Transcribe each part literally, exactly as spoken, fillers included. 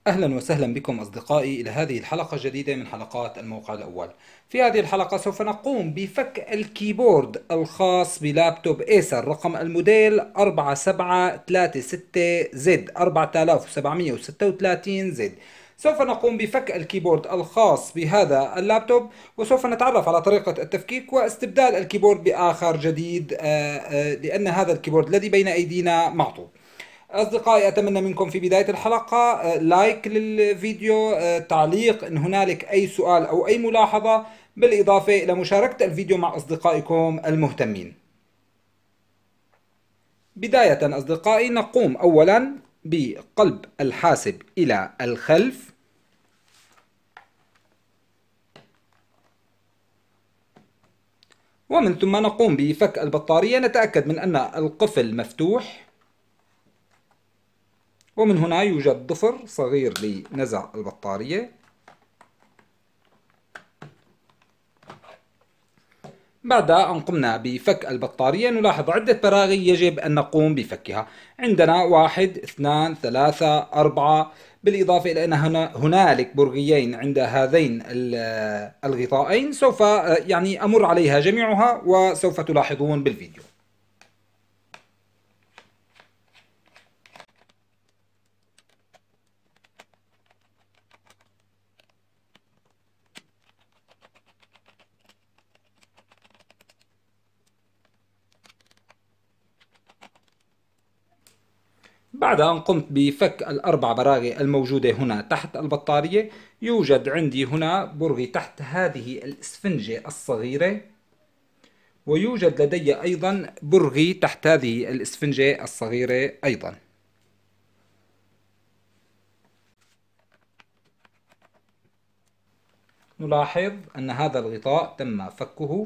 أهلا وسهلا بكم أصدقائي إلى هذه الحلقة الجديدة من حلقات الموقع الأول. في هذه الحلقة سوف نقوم بفك الكيبورد الخاص بلابتوب ايسر رقم الموديل أربعة سبعة ثلاثة ستة زد أربعة سبعة ستة ثلاثة زد. سوف نقوم بفك الكيبورد الخاص بهذا اللابتوب، وسوف نتعرف على طريقة التفكيك واستبدال الكيبورد بآخر جديد، آه، آه، لأن هذا الكيبورد الذي بين أيدينا معطوب. أصدقائي، أتمنى منكم في بداية الحلقة آه، لايك للفيديو، آه، تعليق إن هنالك أي سؤال أو أي ملاحظة، بالإضافة إلى مشاركة الفيديو مع أصدقائكم المهتمين. بداية أصدقائي، نقوم أولا بقلب الحاسب إلى الخلف، ومن ثم نقوم بفك البطارية. نتأكد من أن القفل مفتوح، ومن هنا يوجد ضفر صغير لنزع البطارية. بعد أن قمنا بفك البطارية نلاحظ عدة براغي يجب أن نقوم بفكها. عندنا واحد اثنان ثلاثة أربعة، بالإضافة إلى أن هنا هنالك برغيين عند هذين الغطائين. سوف يعني أمر عليها جميعها وسوف تلاحظون بالفيديو. بعد أن قمت بفك الأربع براغي الموجودة هنا تحت البطارية، يوجد عندي هنا برغي تحت هذه الإسفنجة الصغيرة، ويوجد لدي أيضا برغي تحت هذه الإسفنجة الصغيرة أيضا. نلاحظ أن هذا الغطاء تم فكه.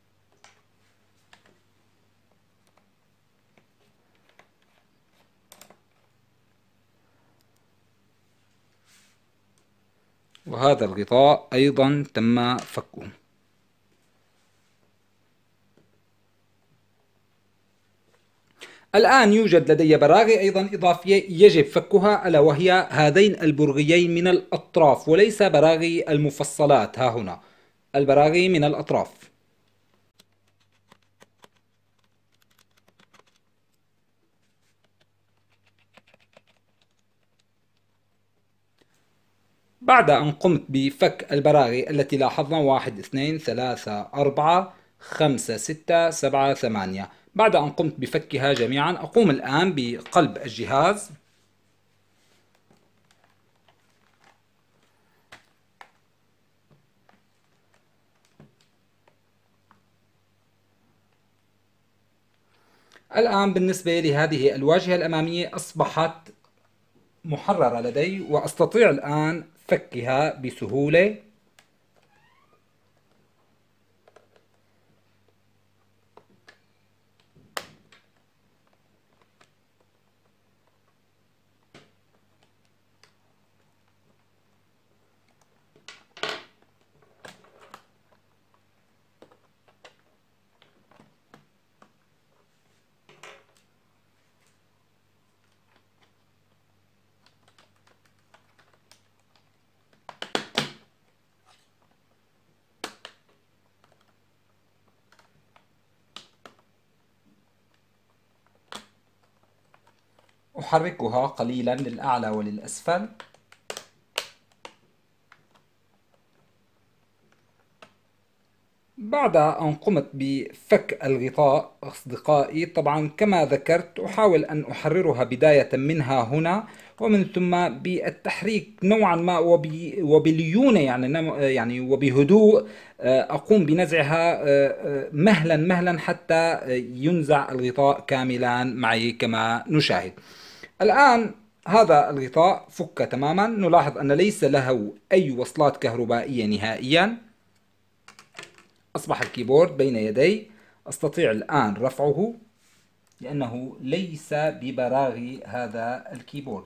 وهذا الغطاء أيضا تم فكه. الآن يوجد لدي براغي أيضا إضافية يجب فكها، ألا وهي هذين البرغيين من الأطراف، وليس براغي المفصلات. ها هنا البراغي من الأطراف. بعد أن قمت بفك البراغي التي لاحظنا واحد اثنين ثلاثة أربعة خمسة ستة سبعة ثمانية، بعد أن قمت بفكها جميعا أقوم الآن بقلب الجهاز. الآن بالنسبة لهذه الواجهة الأمامية أصبحت محررة لدي، وأستطيع الآن فكها بسهولة. أحركها قليلا للأعلى وللأسفل. بعد أن قمت بفك الغطاء أصدقائي، طبعا كما ذكرت أحاول أن أحررها بداية منها هنا، ومن ثم بالتحريك نوعا ما وبي وبليونة، يعني نم- يعني وبهدوء، آه، أقوم بنزعها آه، آه، مهلا مهلا حتى آه، ينزع الغطاء كاملا معي كما نشاهد. الآن هذا الغطاء فك تماما. نلاحظ أن ليس له أي وصلات كهربائية نهائيا. أصبح الكيبورد بين يدي، أستطيع الآن رفعه لأنه ليس ببراغي هذا الكيبورد.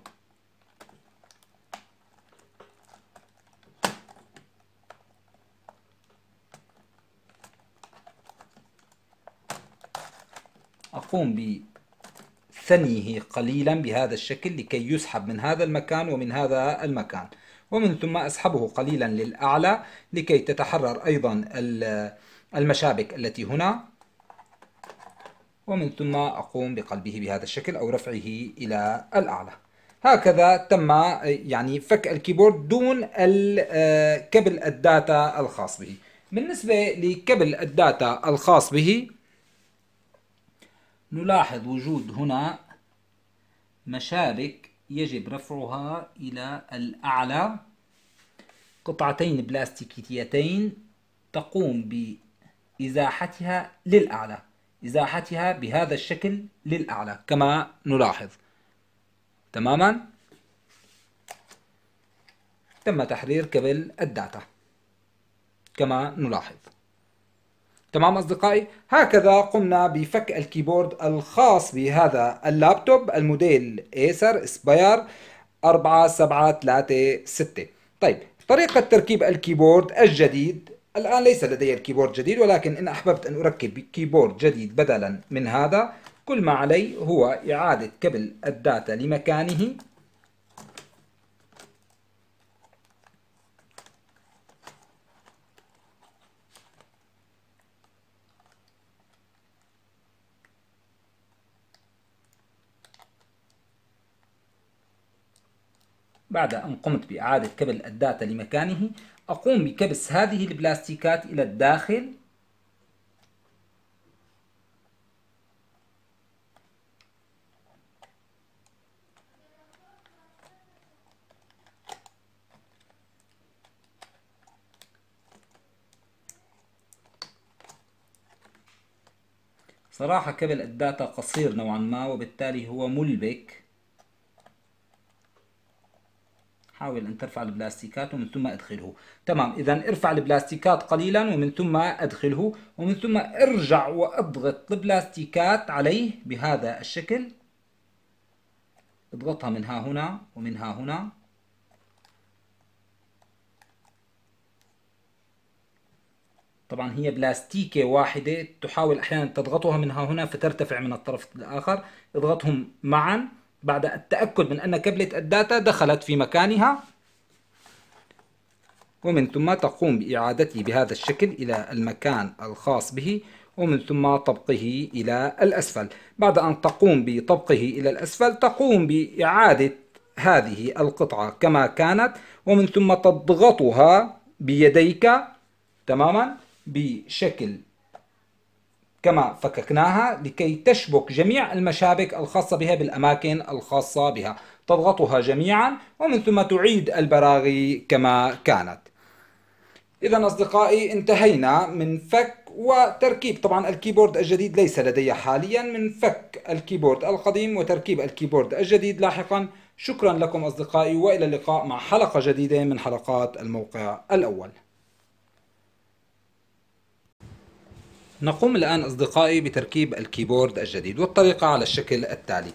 أقوم ثنيه قليلا بهذا الشكل لكي يسحب من هذا المكان ومن هذا المكان، ومن ثم أسحبه قليلا للأعلى لكي تتحرر أيضا المشابك التي هنا، ومن ثم أقوم بقلبه بهذا الشكل أو رفعه إلى الأعلى. هكذا تم يعني فك الكيبورد دون كبل الداتا الخاص به. بالنسبة لكبل الداتا الخاص به نلاحظ وجود هنا مشابك يجب رفعها إلى الأعلى، قطعتين بلاستيكيتين تقوم بإزاحتها للأعلى، إزاحتها بهذا الشكل للأعلى كما نلاحظ. تماما تم تحرير كبل الداتا كما نلاحظ. تمام أصدقائي، هكذا قمنا بفك الكيبورد الخاص بهذا اللابتوب الموديل ايسر اسباير أربعة سبعة ثلاثة ستة. طيب، طريقة تركيب الكيبورد الجديد. الآن ليس لدي الكيبورد جديد، ولكن إن أحببت أن أركب كيبورد جديد بدلا من هذا، كل ما علي هو إعادة كبل الداتا لمكانه، بعد أن قمت بإعادة كبل الداتا لمكانه أقوم بكبس هذه البلاستيكات إلى الداخل، صراحة كبل الداتا قصير نوعا ما وبالتالي هو ملبك. حاول أن ترفع البلاستيكات ومن ثم أدخله. تمام، إذا ارفع البلاستيكات قليلا ومن ثم أدخله، ومن ثم ارجع وأضغط البلاستيكات عليه بهذا الشكل. اضغطها من ها هنا ومن ها هنا. طبعا هي بلاستيكة واحدة، تحاول أحيانا تضغطها من ها هنا فترتفع من الطرف الآخر. اضغطهم معا بعد التأكد من أن كبلة الداتا دخلت في مكانها، ومن ثم تقوم بإعادته بهذا الشكل إلى المكان الخاص به، ومن ثم طبقه إلى الأسفل. بعد أن تقوم بطبقه إلى الأسفل تقوم بإعادة هذه القطعة كما كانت، ومن ثم تضغطها بيديك تماما بشكل كما فككناها لكي تشبك جميع المشابك الخاصة بها بالأماكن الخاصة بها. تضغطها جميعا ومن ثم تعيد البراغي كما كانت. إذا أصدقائي انتهينا من فك وتركيب طبعا الكيبورد الجديد. ليس لدي حاليا من فك الكيبورد القديم وتركيب الكيبورد الجديد لاحقا. شكرا لكم أصدقائي، وإلى اللقاء مع حلقة جديدة من حلقات الموقع الأول. نقوم الآن أصدقائي بتركيب الكيبورد الجديد، والطريقة على الشكل التالي.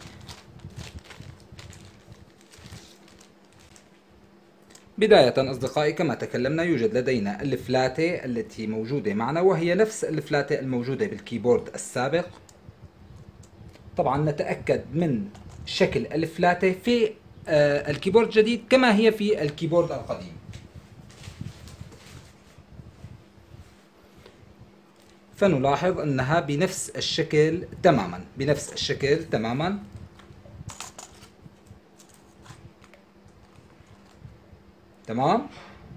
بداية أصدقائي كما تكلمنا يوجد لدينا الفلاتة التي موجودة معنا، وهي نفس الفلاتة الموجودة بالكيبورد السابق. طبعا نتأكد من شكل الفلاتة في الكيبورد الجديد كما هي في الكيبورد القديم. فنلاحظ أنها بنفس الشكل تماما، بنفس الشكل تماما. تمام.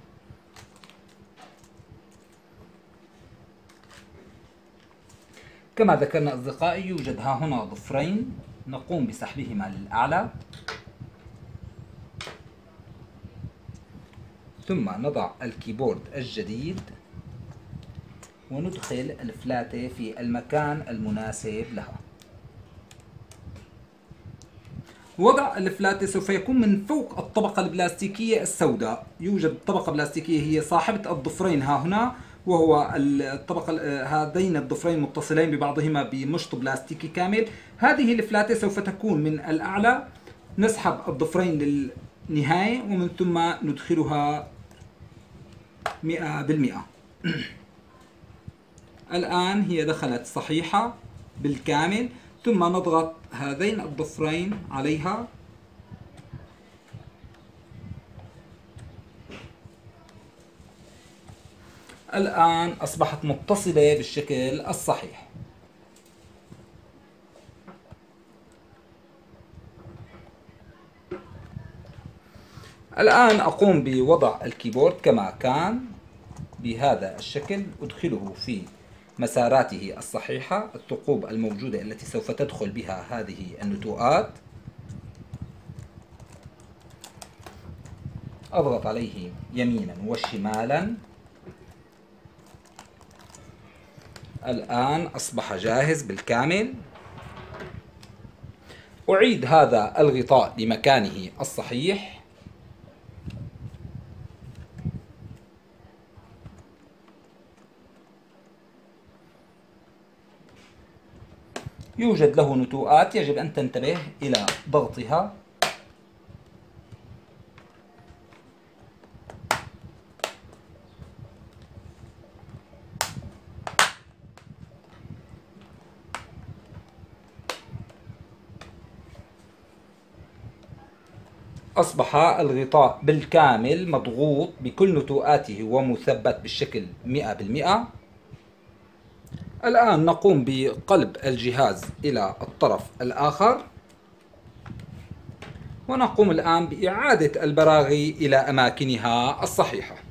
كما ذكرنا أصدقائي يوجد ها هنا ضفرين نقوم بسحبهما للأعلى، ثم نضع الكيبورد الجديد وندخل الفلاتة في المكان المناسب لها. وضع الفلاتة سوف يكون من فوق الطبقة البلاستيكية السوداء. يوجد طبقة بلاستيكية هي صاحبة الضفرين ها هنا، وهو الطبقة هذين الضفرين متصلين ببعضهما بمشط بلاستيكي كامل. هذه الفلاتة سوف تكون من الأعلى، نسحب الضفرين للنهاية ومن ثم ندخلها مئة بالمئة. الآن هي دخلت صحيحة بالكامل. ثم نضغط هذين الضفرين عليها. الآن أصبحت متصلة بالشكل الصحيح. الآن أقوم بوضع الكيبورد كما كان بهذا الشكل، أدخله في مساراته الصحيحة، الثقوب الموجودة التي سوف تدخل بها هذه النتوءات. أضغط عليه يمينا وشمالا. الآن أصبح جاهز بالكامل. أعيد هذا الغطاء لمكانه الصحيح. يوجد له نتوءات، يجب أن تنتبه إلى ضغطها. أصبح الغطاء بالكامل مضغوط بكل نتوءاته ومثبت بالشكل مئة بالمئة. الآن نقوم بقلب الجهاز إلى الطرف الآخر، ونقوم الآن بإعادة البراغي إلى أماكنها الصحيحة.